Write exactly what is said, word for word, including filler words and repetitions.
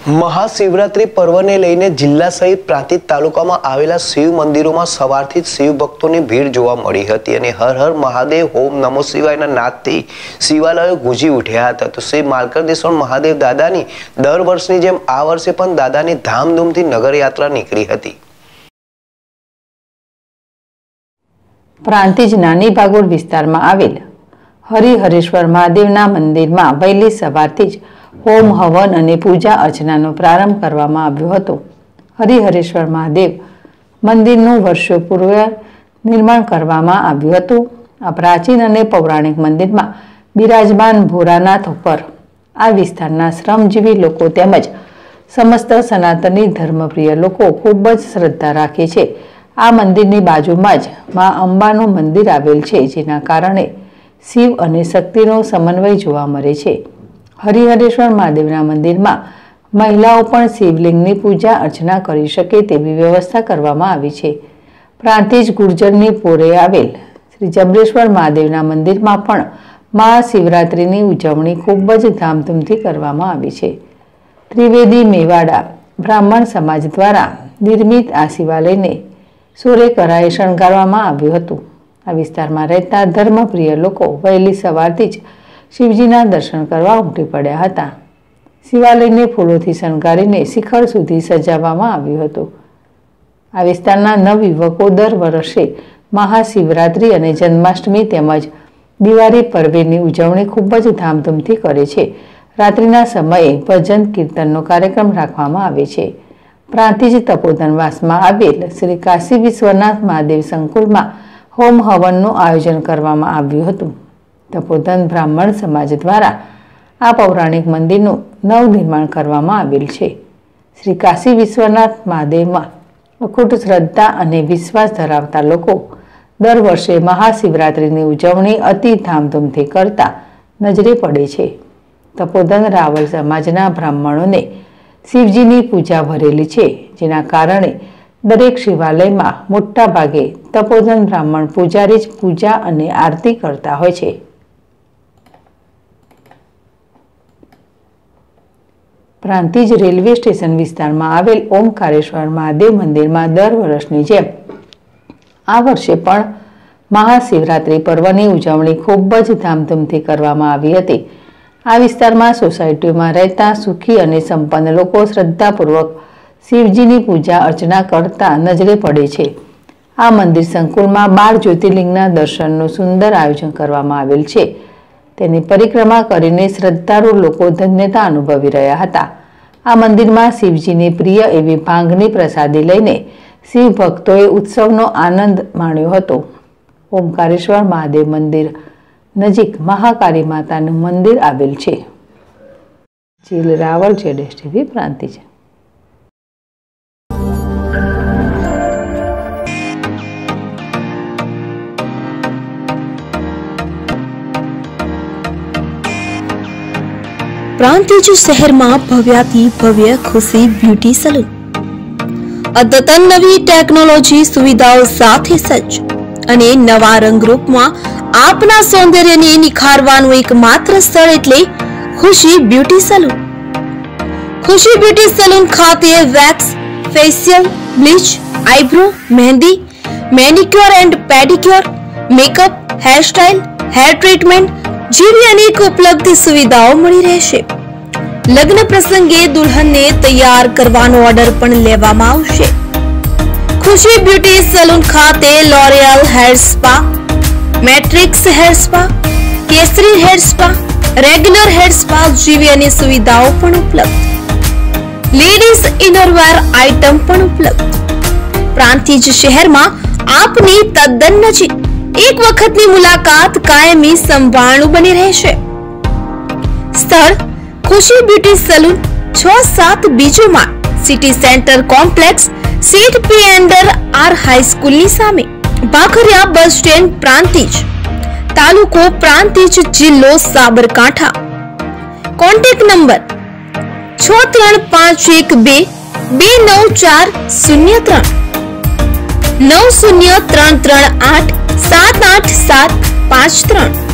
महाशिवरात्रि पर्वने लईने जिल्ला सहित प्रांतिज तालुकामां आवेला शिव मंदिरोमां सवारथी ज शिव भक्तोनी भीड़ जोवा मळी हती अने हर हर महादेव ओम नमो शिवायना नादथी शिवालयो गूंजी उठ्या हता। तो श्री मालकरदेश्वर महादेव दादानी दर वर्षनी जेम आ वर्षे पण दादानी धामधूमथी नगर यात्रा નીકળી હતી। प्रांतिज नानी भागोળ विस्तारमां आवेल हरिहरेश्वर महादेवना मंदिरमां वહેલી સવારથી જ होम हवन और पूजा अर्चनाનો प्रारंभ करवामां આવ્યો હતો। हरिहरेश्वर महादेव मंदिरનું વર્ષો પૂર્વે निर्माण करवामां આવ્યું હતું। आ प्राचीन और पौराणिक मंदिर में बिराजमान भोरानाथ पर आ विस्तारना श्रमजीवी लोको तेमज समस्त सनातनी धर्मप्रिय लोको खूब ज श्रद्धा राखे छे। आ मंदिरनी बाजुमां ज मां अंबानुं मंदिर आवेल छे, जेना कारणे शिव और शक्तिनो समन्वय जोवा मळे छे। हरिहरेश्वर महादेवना मंदिर में महिलाओं पण शिवलिंगनी पूजा अर्चना करी शके तेवी व्यवस्था करवामां आवी छे। प्रांतिज गुर्जरनी पोरे आवेल श्री जबरेश्वर महादेवना मंदिर में पण महाशिवरात्रिनी उजवणी खूब ज धामधूमथी करवामां आवी छे। त्रिवेदी मेवाड़ा ब्राह्मण समाज द्वारा निर्मित आ शिवालयने सोरे कराए शणगारवामां आव्युं हतुं। आ विस्तारमां रहेता धर्मप्रिय लोको वહેલી સવારથી જ शिवजीना दर्शन करवा उमटी पड्या हता। शिवालयने फूलोथी शणगारीने शिखर सुधी सजाववामां आव्युं हतुं। आ विस्ताરના नवयुवको दर वर्षे महाशिवरात्रि अने जन्माष्टमी तेमज दिवाળી पर्वनी उजवणी खूब ज धामधूमथी करे छे। रात्रिना समये भजन कीर्तननो कार्यक्रम राखवामां आवे छे। प्रांतिज तपोधनवासमां आवेल श्री काशी विश्वनाथ महादेव संकुलमां होम हवनનું आयोजन करवामां આવ્યું હતું। तपोधन ब्राह्मण समाज द्वारा आ पौराणिक मंदिरનું नवनिर्माण करवामां आवेल छे। श्री काशी विश्वनाथ महादेवमां अखूट श्रद्धा और विश्वास धरावता लोको दर वर्षे महाशिवरात्रिनी उजवणी अति धामधूमथी करता नजरे पड़े छे। तपोधन रावल समाजना ब्राह्मणोने शिवजीनी पूजा भरेली छे, जेना कारणे दरेक शिवालयमां मोटा भागे तपोधन ब्राह्मण पूजारी ज पूजा और आरती करता होय छे। प्रांतिज रेलवे स्टेशन विस्तार में आवेल ओमकारेश्वर महादेव मंदिर में दर वर्षनी जेम आ वर्षे पण महाशिवरात्रि पर्वनी उजवणी खूब ज धामधूमथी करवामां आवी हती। आ विस्तार में सोसायटी में रहता सुखी और संपन्न लोको श्रद्धापूर्वक शिवजीनी पूजा अर्चना करता नजरे पड़े छे। आ मंदिर संकुल में बार ज्योतिर्लिंगना दर्शनનું सुंदर आयोजन करवामां आवेल छे। तेनी परिक्रमा करीने श्रद्धाळु लोको धन्यता अनुभवी रह्या हता। आ मंदिर में शिवजीने प्रिय एवी भांगनी प्रसादी लईने शिव भक्तोए उत्सवनो आनंद माण्यो हतो। ओमकारेश्वर महादेव मंदिर नजीक महाकाली मातानुं मंदिर आवेल छे। जील रावल जेडेश टीवी प्रांतिज। प्रांतिज शहर में भव्याति भव्य खुशी ब्यूटी सलून अद्यतन नवी टेक्नोलॉजी सुविधाओं साथे सज्ज अने नवा रंगरूप में आपना सौंदर्यने निखारवानुं एकमात्र स्थळ एटले Khushi beauty salon. Khushi beauty salon खाते wax, facial, bleach, eyebrow, mehndi, manicure and pedicure, makeup, hair style, hair treatment जेवी अनेक उपलब्ध सुविधाओं मळी रहेशे। लग्न प्रसंगे दुल्हनने तैयार करवानो ऑर्डर पण लेवामां आवशे। खुशी ब्यूटी सलून खाते L'Oreal hair spa, Matrix hair spa, Kesari hair spa, regular hair spa जेवी अनेक सुविधाओं पण उपलब्ध। लेडीज इनरवेर आइटम पण उपलब्ध। प्रांतिज शहर में आपनी तद्दन नजीक एक वखतनी मुलाकात कायमी संभाळनु बनी रहेशे। स्थळ खुशी ब्यूटी सलून छ सात बीजो माळ, सिटी सेंटर कॉम्प्लेक्स, सीट P and R high school नी सामे, भाखरिया बस स्टेशन प्रांतिज, तालुको प्रांतिज, जिल्लो साबरकांठा। कॉन्टेक्ट नंबर छ त्रण पांच एक बे बे नौ चार शून्य त्रण नौ शून्य त्रण त्रण आठ सात आठ सात पांच त्रण।